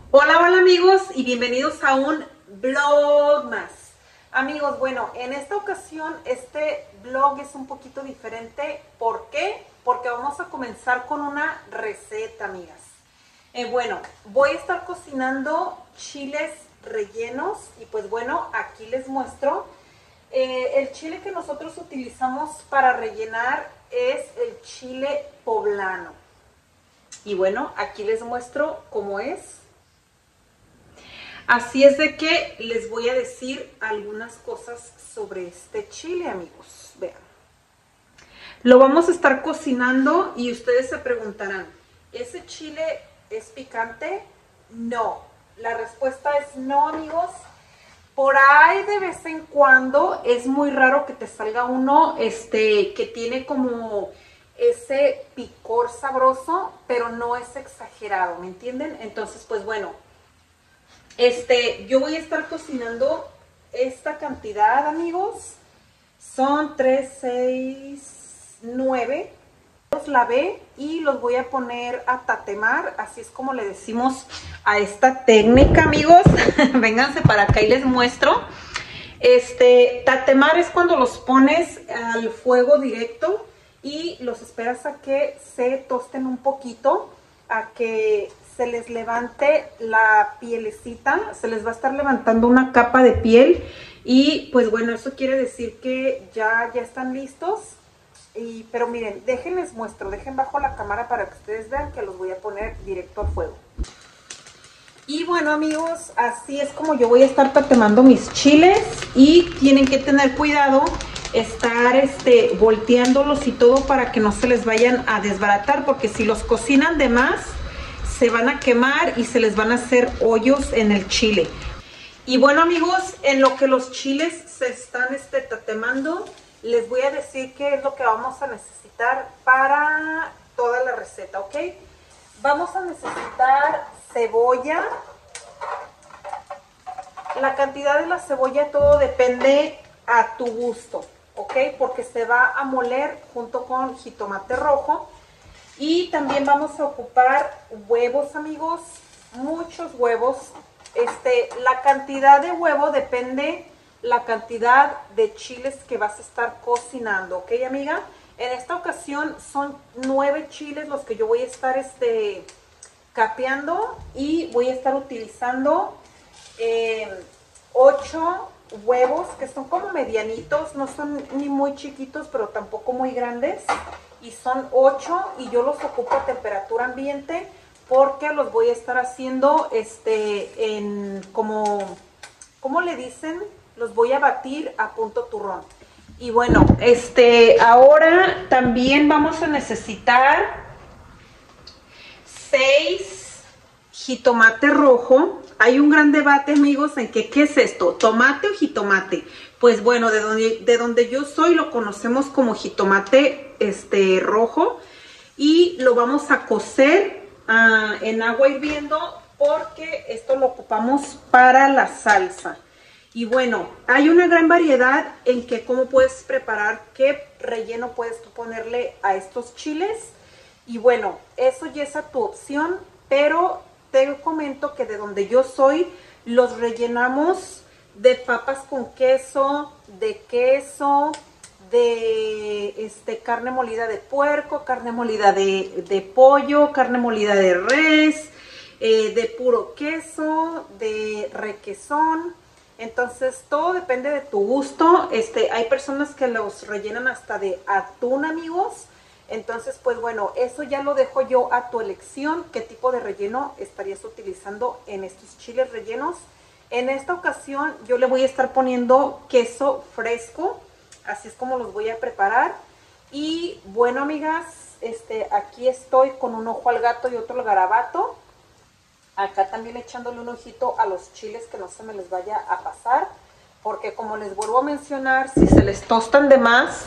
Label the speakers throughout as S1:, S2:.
S1: Hola, hola amigos y bienvenidos a un vlog más. Amigos, bueno, en esta ocasión este vlog es un poquito diferente. ¿Por qué? Porque vamos a comenzar con una receta, amigas. Bueno, voy a estar cocinando chiles rellenos y pues bueno, aquí les muestro. El chile que nosotros utilizamos para rellenar es el chile poblano. Y bueno, aquí les muestro cómo es. Así es de que les voy a decir algunas cosas sobre este chile, amigos. Vean. Lo vamos a estar cocinando y ustedes se preguntarán, ¿ese chile es picante? No. La respuesta es no, amigos. Por ahí de vez en cuando es muy raro que te salga uno que tiene como ese picor sabroso, pero no es exagerado, ¿me entienden? Entonces, pues bueno, yo voy a estar cocinando esta cantidad, amigos. Son 3, 6, 9. Los lavé y los voy a poner a tatemar. Así es como le decimos a esta técnica, amigos. Vénganse para acá y les muestro. Tatemar es cuando los pones al fuego directo y los esperas a que se tosten un poquito, a que se les levante la pielecita, se les va a estar levantando una capa de piel y pues bueno, eso quiere decir que ya están listos. Pero miren, déjenles muestro, dejen bajo la cámara para que ustedes vean que los voy a poner directo al fuego. Y bueno, amigos, así es como yo voy a estar tatemando mis chiles y tienen que tener cuidado, estar volteándolos y todo para que no se les vayan a desbaratar, porque si los cocinan de más, se van a quemar y se les van a hacer hoyos en el chile. Y bueno, amigos, en lo que los chiles se están tatemando, les voy a decir qué es lo que vamos a necesitar para toda la receta, ¿ok? Vamos a necesitar cebolla. La cantidad de la cebolla todo depende a tu gusto, ¿ok? Porque se va a moler junto con jitomate rojo. Y también vamos a ocupar huevos, amigos, muchos huevos. La cantidad de huevo depende la cantidad de chiles que vas a estar cocinando, ¿ok, amiga? En esta ocasión son 9 chiles los que yo voy a estar capeando y voy a estar utilizando 8 huevos que son como medianitos, no son ni muy chiquitos pero tampoco muy grandes, y son 8 y yo los ocupo a temperatura ambiente porque los voy a estar haciendo en como, ¿cómo le dicen? Los voy a batir a punto turrón. Y bueno, ahora también vamos a necesitar 6 jitomate rojo. Hay un gran debate, amigos, en que ¿qué es esto? ¿Tomate o jitomate? Pues bueno, de donde yo soy lo conocemos como jitomate rojo y lo vamos a cocer en agua hirviendo porque esto lo ocupamos para la salsa. Y bueno, hay una gran variedad en que cómo puedes preparar, qué relleno puedes tú ponerle a estos chiles. Y bueno, eso ya es a tu opción, pero te comento que de donde yo soy, los rellenamos de papas con queso, de carne molida de puerco, carne molida de pollo, carne molida de res, de puro queso, de requesón. Entonces todo depende de tu gusto. Hay personas que los rellenan hasta de atún, amigos. Entonces, pues bueno, eso ya lo dejo yo a tu elección, qué tipo de relleno estarías utilizando en estos chiles rellenos. En esta ocasión yo le voy a estar poniendo queso fresco, así es como los voy a preparar. Y bueno, amigas, aquí estoy con un ojo al gato y otro al garabato. Acá también echándole un ojito a los chiles que no se me les vaya a pasar, porque como les vuelvo a mencionar, si se les tostan de más,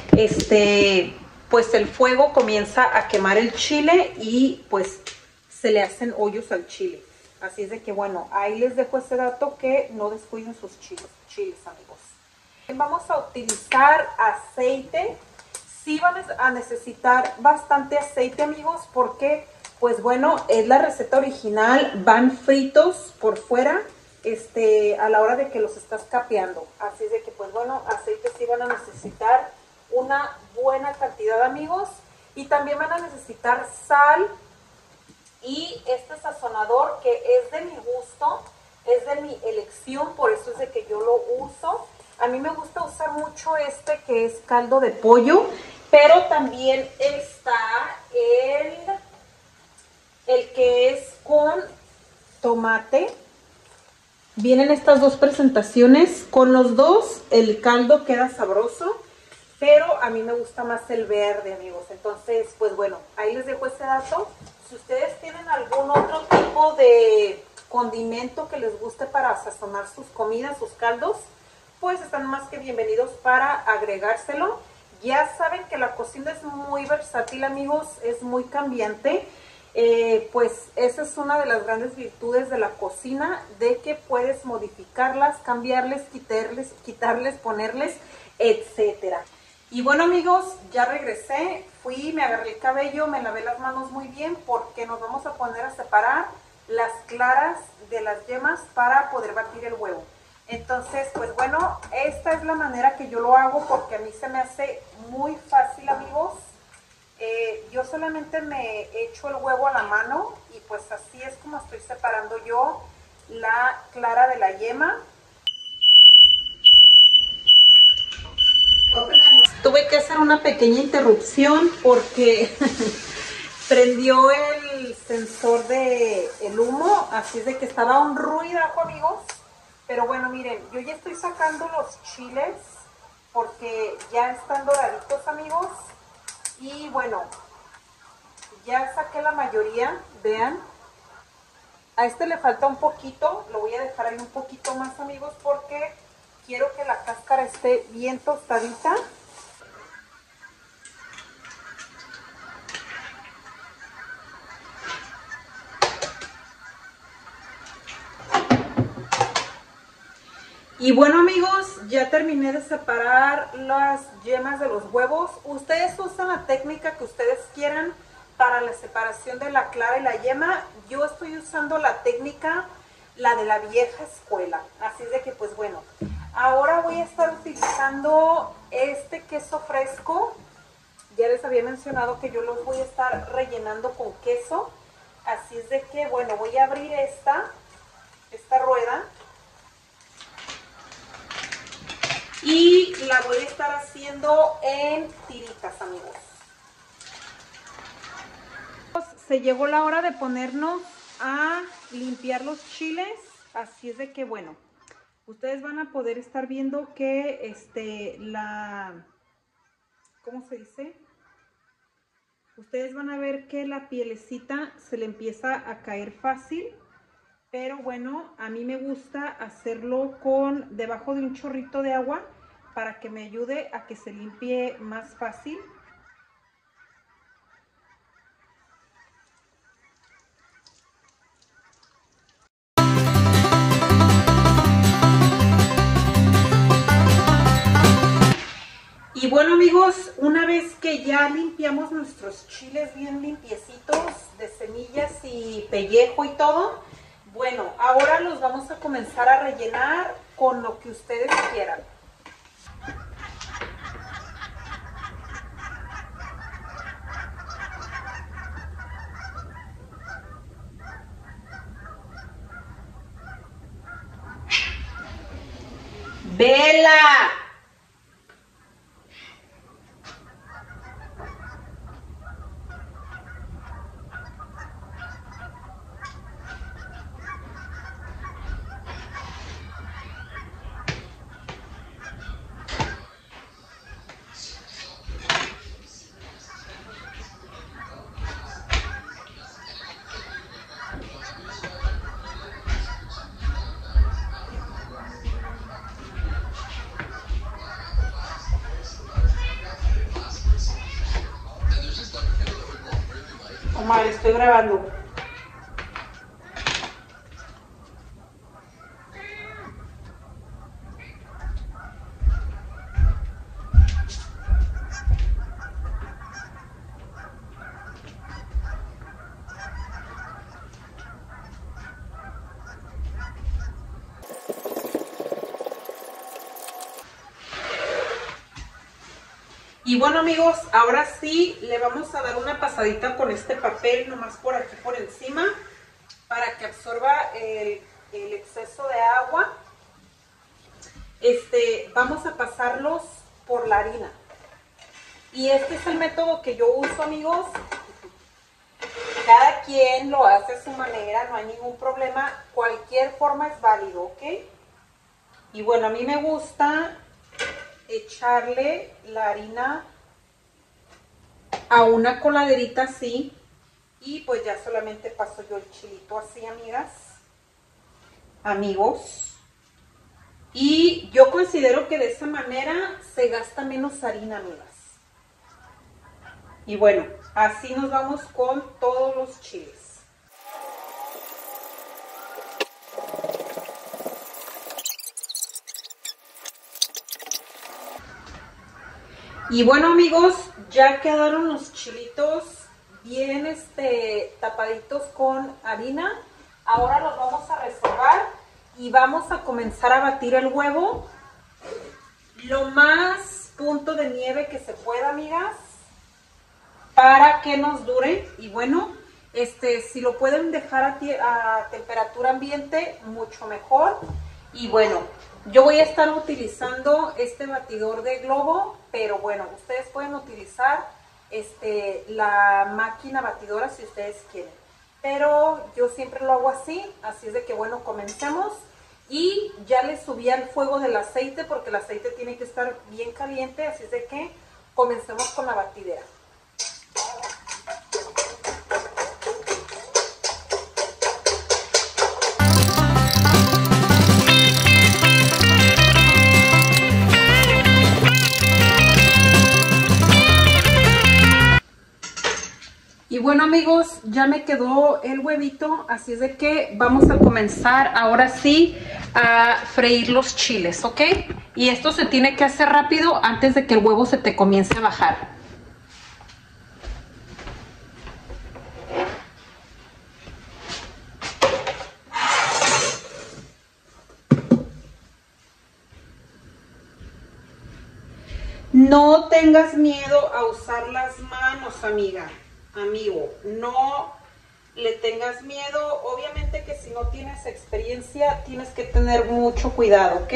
S1: pues el fuego comienza a quemar el chile y pues se le hacen hoyos al chile. Así es de que bueno, ahí les dejo ese dato, que no descuiden sus chiles, amigos. Vamos a utilizar aceite. Sí van a necesitar bastante aceite, amigos, porque pues bueno, es la receta original, van fritos por fuera, a la hora de que los estás capeando. Así es de que, pues bueno, aceite sí van a necesitar una buena cantidad, amigos. Y también van a necesitar sal y este sazonador que es de mi gusto, es de mi elección, por eso es de que yo lo uso. A mí me gusta usar mucho que es caldo de pollo, pero también está el que es con tomate. Vienen estas dos presentaciones, con los dos el caldo queda sabroso, pero a mí me gusta más el verde, amigos. Entonces, pues bueno, ahí les dejo ese dato. Si ustedes tienen algún otro tipo de condimento que les guste para sazonar sus comidas, sus caldos, pues están más que bienvenidos para agregárselo. Ya saben que la cocina es muy versátil, amigos, es muy cambiante. Pues esa es una de las grandes virtudes de la cocina, de que puedes modificarlas, cambiarles, quitarles, ponerles, etcétera. Y bueno, amigos, ya regresé, fui, me agarré el cabello, me lavé las manos muy bien porque nos vamos a poner a separar las claras de las yemas para poder batir el huevo. Entonces, pues bueno, esta es la manera que yo lo hago porque a mí se me hace muy fácil, amigos. Yo solamente me echo el huevo a la mano y pues así es como estoy separando yo la clara de la yema. Tuve que hacer una pequeña interrupción porque prendió el sensor del humo, así es de que estaba un ruidajo, amigos. Pero bueno, miren, yo ya estoy sacando los chiles porque ya están doraditos, amigos. Y bueno, ya saqué la mayoría, vean. A este le falta un poquito, lo voy a dejar ahí un poquito más, amigos, porque quiero que la cáscara esté bien tostadita. Y bueno, amigos, ya terminé de separar las yemas de los huevos. Ustedes usan la técnica que ustedes quieran para la separación de la clara y la yema. Yo estoy usando la técnica, la de la vieja escuela. Así es de que, pues bueno, ahora voy a estar utilizando este queso fresco. Ya les había mencionado que yo los voy a estar rellenando con queso. Así es de que, bueno, voy a abrir esta rueda. Y la voy a estar haciendo en tiritas, amigos. Se llegó la hora de ponernos a limpiar los chiles. Así es de que, bueno, ustedes van a poder estar viendo que ¿cómo se dice? Ustedes van a ver que la pielecita se le empieza a caer fácil. Pero bueno, a mí me gusta hacerlo debajo de un chorrito de agua para que me ayude a que se limpie más fácil. Y bueno, amigos, una vez que ya limpiamos nuestros chiles bien limpiecitos de semillas y pellejo y todo, bueno, ahora los vamos a comenzar a rellenar con lo que ustedes quieran. ¡Vela! Omar, estoy grabando. Y bueno amigos, ahora sí le vamos a dar una pasadita con este papel, nomás por aquí por encima, para que absorba el exceso de agua. Vamos a pasarlos por la harina. Y este es el método que yo uso, amigos. Cada quien lo hace a su manera, no hay ningún problema. Cualquier forma es válido, ¿ok? Y bueno, a mí me gusta echarle la harina a una coladerita así. Y pues ya solamente paso yo el chilito así, amigas, amigos. Y yo considero que de esa manera se gasta menos harina, amigas. Y bueno, así nos vamos con todos los chiles. Y bueno amigos, ya quedaron los chilitos bien tapaditos con harina. Ahora los vamos a reservar y vamos a comenzar a batir el huevo lo más punto de nieve que se pueda, amigas, para que nos dure. Y bueno, si lo pueden dejar a temperatura ambiente, mucho mejor. Y bueno, yo voy a estar utilizando este batidor de globo, pero bueno, ustedes pueden utilizar la máquina batidora si ustedes quieren. Pero yo siempre lo hago así es de que bueno, comencemos. Y ya le subí al fuego del aceite porque el aceite tiene que estar bien caliente, así es de que comencemos con la batidera. Y bueno amigos, ya me quedó el huevito, así es de que vamos a comenzar ahora sí a freír los chiles, ¿ok? Y esto se tiene que hacer rápido antes de que el huevo se te comience a bajar. No tengas miedo a usar las manos, amiga. Amigo, no le tengas miedo. Obviamente que si no tienes experiencia, tienes que tener mucho cuidado, ¿ok?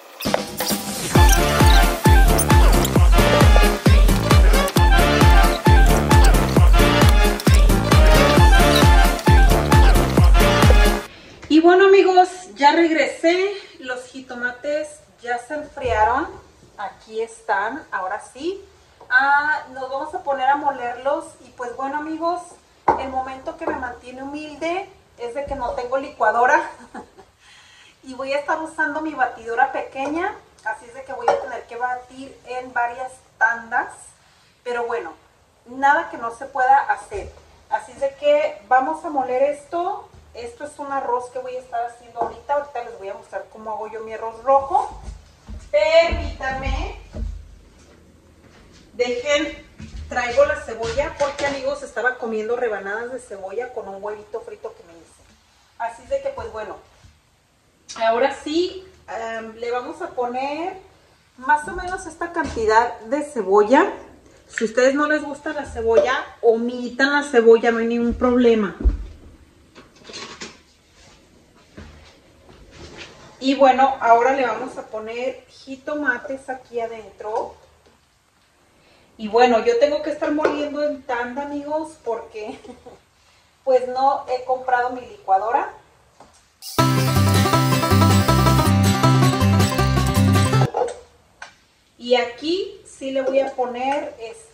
S1: Y bueno amigos, ya regresé. Los jitomates ya se enfriaron. Aquí están, ahora sí. Nos vamos a poner a molerlos. Y pues bueno amigos, el momento que me mantiene humilde es de que no tengo licuadora y voy a estar usando mi batidora pequeña, así es de que voy a tener que batir en varias tandas, pero bueno, nada que no se pueda hacer. Así es de que vamos a moler esto. Esto es un arroz que voy a estar haciendo ahorita les voy a mostrar cómo hago yo mi arroz rojo. Permítanme. Traigo la cebolla porque amigos estaba comiendo rebanadas de cebolla con un huevito frito que me hice. Así de que pues bueno, ahora sí le vamos a poner más o menos esta cantidad de cebolla. Si a ustedes no les gusta la cebolla, omitan la cebolla, no hay ningún problema. Y bueno, ahora le vamos a poner jitomates aquí adentro. Y bueno, yo tengo que estar moliendo en tanda, amigos, porque pues no he comprado mi licuadora. Y aquí sí le voy a poner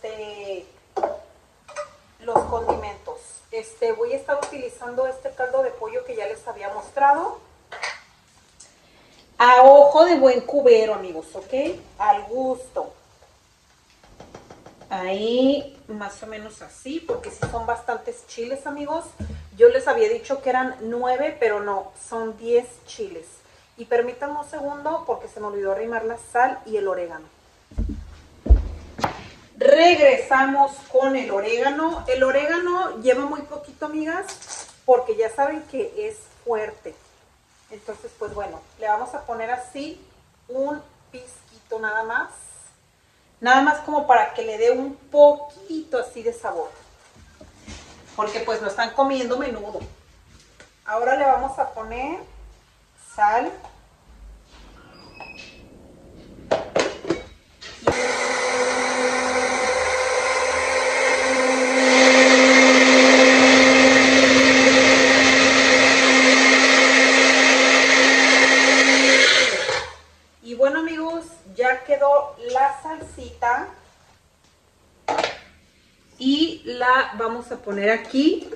S1: los condimentos. Voy a estar utilizando este caldo de pollo que ya les había mostrado. A ojo de buen cubero, amigos, ¿ok? Al gusto. Ahí más o menos así, porque sí son bastantes chiles, amigos. Yo les había dicho que eran 9, pero no, son 10 chiles. Y permítanme un segundo porque se me olvidó arrimar la sal y el orégano. Regresamos con el orégano. El orégano lleva muy poquito, amigas, porque ya saben que es fuerte. Entonces, pues bueno, le vamos a poner así un pizquito nada más. Nada más como para que le dé un poquito así de sabor. Porque pues lo están comiendo menudo. Ahora le vamos a poner sal. Y bueno amigos, ya quedó la salsita. Y la vamos a poner aquí.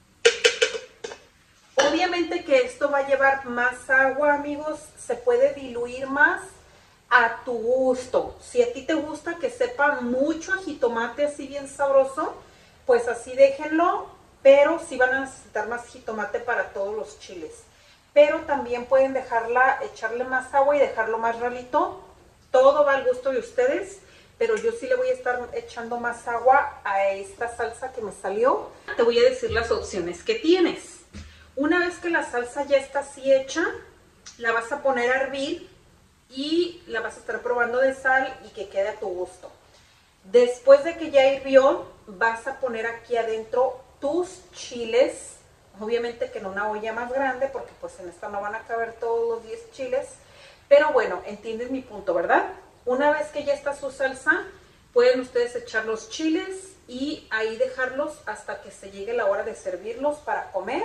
S1: Obviamente que esto va a llevar más agua, amigos. Se puede diluir más a tu gusto. Si a ti te gusta que sepa mucho a jitomate, así bien sabroso, pues así déjenlo. Pero sí van a necesitar más jitomate para todos los chiles. Pero también pueden echarle más agua y dejarlo más ralito. Todo va al gusto de ustedes. Pero yo sí le voy a estar echando más agua a esta salsa que me salió. Te voy a decir las opciones que tienes. Una vez que la salsa ya está así hecha, la vas a poner a hervir y la vas a estar probando de sal y que quede a tu gusto. Después de que ya hirvió, vas a poner aquí adentro tus chiles. Obviamente que en una olla más grande, porque pues en esta no van a caber todos los 10 chiles. Pero bueno, entiendes mi punto, ¿verdad? Una vez que ya está su salsa, pueden ustedes echar los chiles y ahí dejarlos hasta que se llegue la hora de servirlos para comer.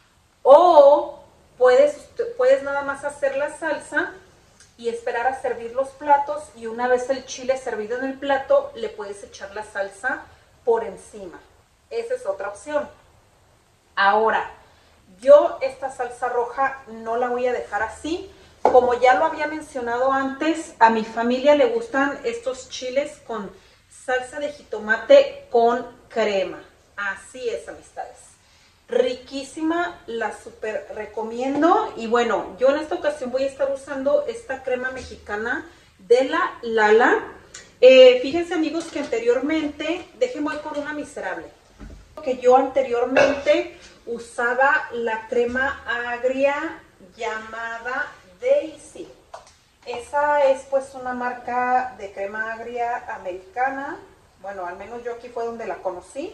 S1: O puedes nada más hacer la salsa y esperar a servir los platos, y una vez el chile servido en el plato, le puedes echar la salsa por encima. Esa es otra opción. Ahora, yo esta salsa roja no la voy a dejar así. Como ya lo había mencionado antes, a mi familia le gustan estos chiles con salsa de jitomate con crema. Así es, amistades. Riquísima, la súper recomiendo. Y bueno, yo en esta ocasión voy a estar usando esta crema mexicana de la Lala. Fíjense amigos que anteriormente, déjenme voy por una miserable. Que yo anteriormente usaba la crema agria llamada Daisy. Esa es pues una marca de crema agria americana. Bueno, al menos yo aquí fue donde la conocí.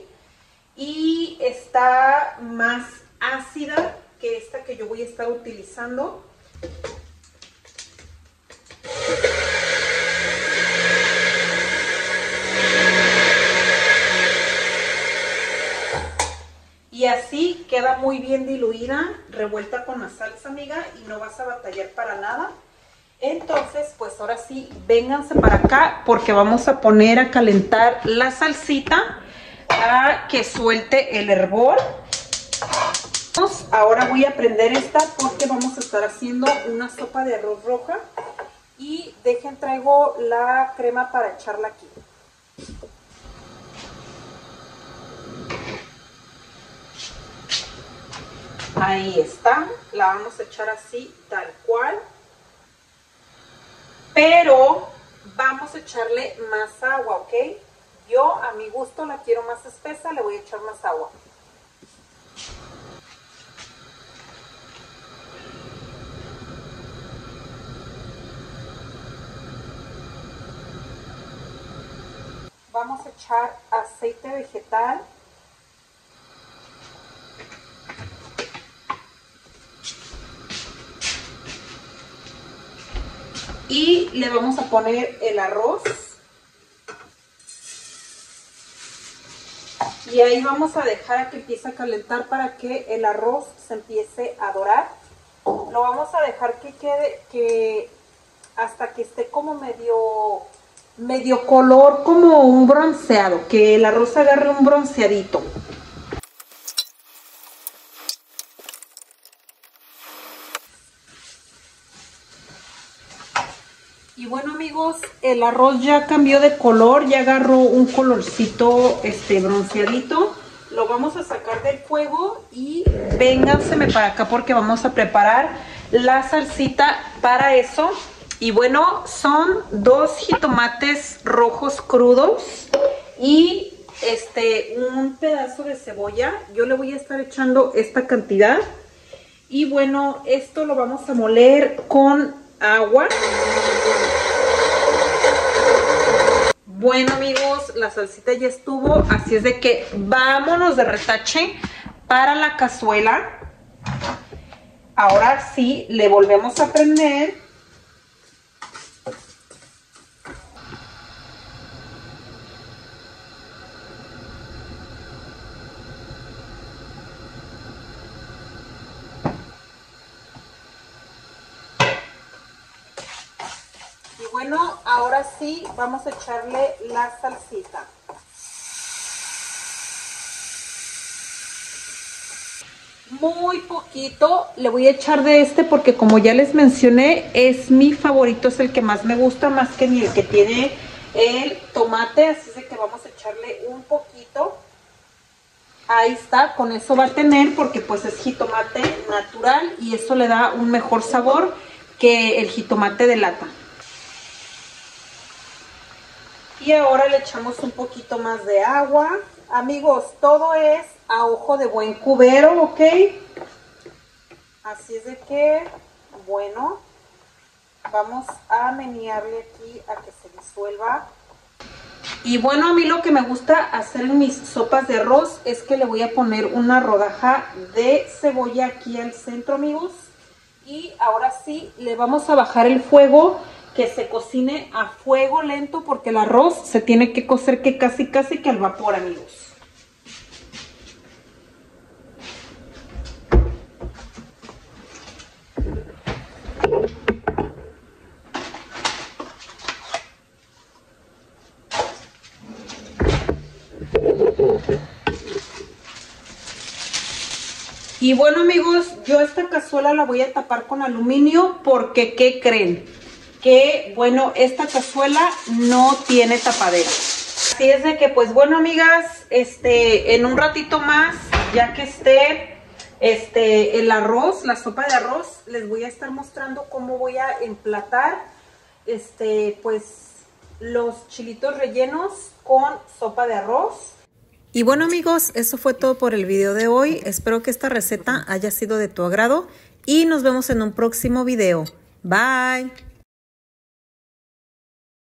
S1: Y está más ácida que esta que yo voy a estar utilizando. Y así queda muy bien diluida, revuelta con la salsa, amiga, y no vas a batallar para nada. Entonces, pues ahora sí, vénganse para acá porque vamos a poner a calentar la salsita a que suelte el hervor. Ahora voy a prender esta porque vamos a estar haciendo una sopa de arroz roja. Y traigo la crema para echarla aquí. Ahí está, la vamos a echar así, tal cual. Pero vamos a echarle más agua, ¿ok? Yo a mi gusto la quiero más espesa, le voy a echar más agua. Vamos a echar aceite vegetal. Y le vamos a poner el arroz. Y ahí vamos a dejar a que empiece a calentar para que el arroz se empiece a dorar. Lo vamos a dejar que quede hasta que esté como medio color, como un bronceado, que el arroz agarre un bronceadito. Y bueno amigos, el arroz ya cambió de color, ya agarró un colorcito bronceadito. Lo vamos a sacar del fuego y vénganseme para acá porque vamos a preparar la salsita para eso. Y bueno, son 2 jitomates rojos crudos y un pedazo de cebolla. Yo le voy a estar echando esta cantidad. Y bueno, esto lo vamos a moler con agua. Bueno amigos, la salsita ya estuvo, así es de que vámonos de retache para la cazuela. Ahora sí, le volvemos a prender. Y bueno, ahora sí vamos a echarle la salsita. Muy poquito le voy a echar de este porque como ya les mencioné, es mi favorito, es el que más me gusta, más que ni el que tiene el tomate, así es de que vamos a echarle un poquito. Ahí está, con eso va a tener porque pues es jitomate natural y eso le da un mejor sabor que el jitomate de lata. Y ahora le echamos un poquito más de agua. Amigos, todo es a ojo de buen cubero, ¿ok? Así es de que, bueno, vamos a menearle aquí a que se disuelva. Y bueno, a mí lo que me gusta hacer en mis sopas de arroz es que le voy a poner una rodaja de cebolla aquí al centro, amigos. Y ahora sí, le vamos a bajar el fuego, que se cocine a fuego lento porque el arroz se tiene que cocer que casi que al vapor, amigos. Y bueno amigos, yo esta cazuela la voy a tapar con aluminio porque ¿qué creen? Que bueno, esta cazuela no tiene tapadera. Así es de que pues bueno amigas, en un ratito más, ya que esté el arroz, la sopa de arroz, les voy a estar mostrando cómo voy a emplatar pues los chilitos rellenos con sopa de arroz.
S2: Y bueno amigos, eso fue todo por el video de hoy. Espero que esta receta haya sido de tu agrado y nos vemos en un próximo video. Bye.